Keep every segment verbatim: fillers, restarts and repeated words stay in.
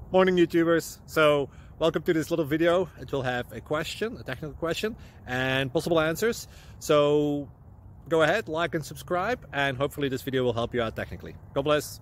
Morning YouTubers. So welcome to this little video. It will have a question, a technical question, and possible answers. So go ahead, like and subscribe, and hopefully this video will help you out technically. God bless.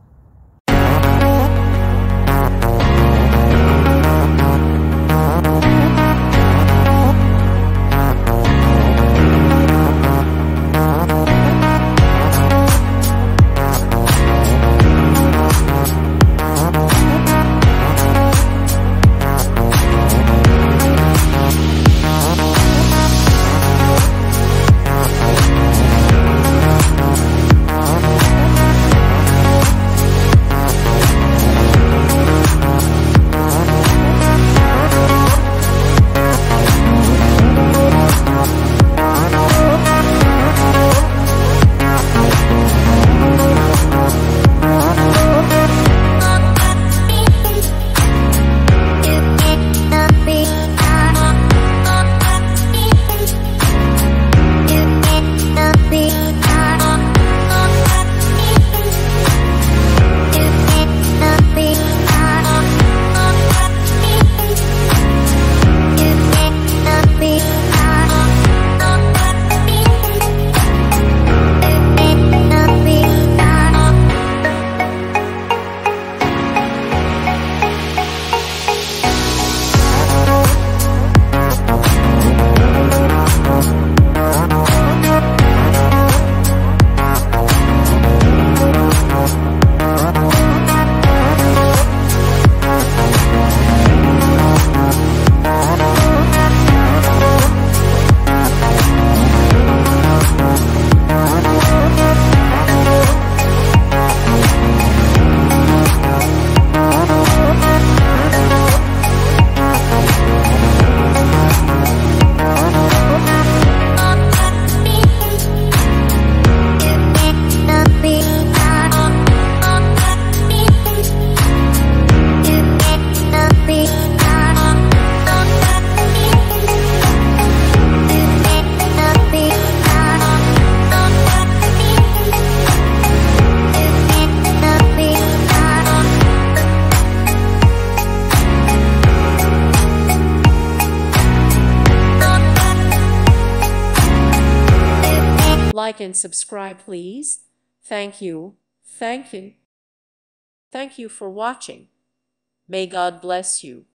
Like and subscribe, please. Thank you. Thank you. Thank you for watching. May God bless you.